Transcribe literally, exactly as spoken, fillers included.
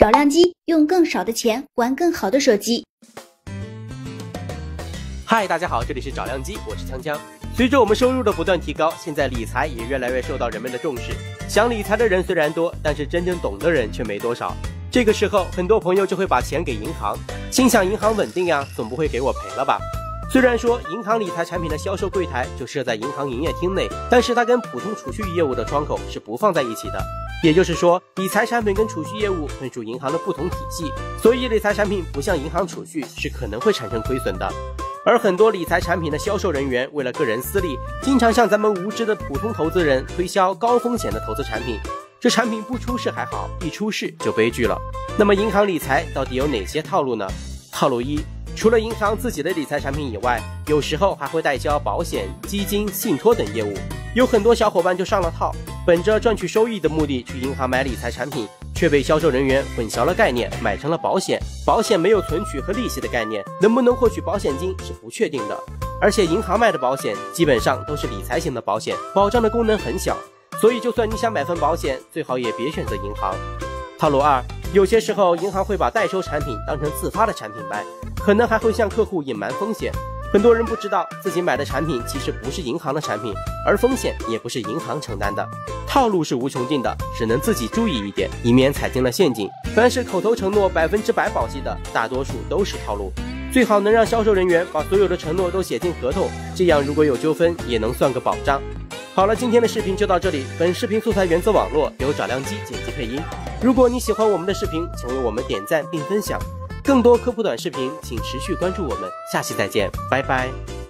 找量机，用更少的钱玩更好的手机。 嗨，大家好，这里是找量机，我是锵锵。随着我们收入的不断提高，现在理财也越来越受到人们的重视。想理财的人虽然多，但是真正懂的人却没多少。这个时候，很多朋友就会把钱给银行，心想银行稳定呀，总不会给我赔了吧？虽然说银行理财产品的销售柜台就设在银行营业厅内，但是它跟普通储蓄业务的窗口是不放在一起的。也就是说，理财产品跟储蓄业务分属银行的不同体系，所以理财产品不像银行储蓄是可能会产生亏损的。而很多理财产品的销售人员为了个人私利，经常向咱们无知的普通投资人推销高风险的投资产品。这产品不出事还好，一出事就悲剧了。那么银行理财到底有哪些套路呢？套路一，除了银行自己的理财产品以外，有时候还会代销保险、基金、信托等业务。有很多小伙伴就上了套，本着赚取收益的目的去银行买理财产品，却被销售人员混淆了概念，买成了保险。保险没有存取和利息的概念，能不能获取保险金是不确定的。而且银行卖的保险基本上都是理财型的保险，保障的功能很小，所以就算你想买份保险，最好也别选择银行。套路二，有些时候银行会把代收产品当成自发的产品卖，可能还会向客户隐瞒风险。很多人不知道自己买的产品其实不是银行的产品，而风险也不是银行承担的。套路是无穷尽的，只能自己注意一点，以免踩进了陷阱。凡是口头承诺百分之百保息的，大多数都是套路。最好能让销售人员把所有的承诺都写进合同，这样如果有纠纷也能算个保障。好了，今天的视频就到这里。本视频素材源自网络，由找量机剪辑配音。如果你喜欢我们的视频，请为我们点赞并分享。更多科普短视频，请持续关注我们。下期再见，拜拜。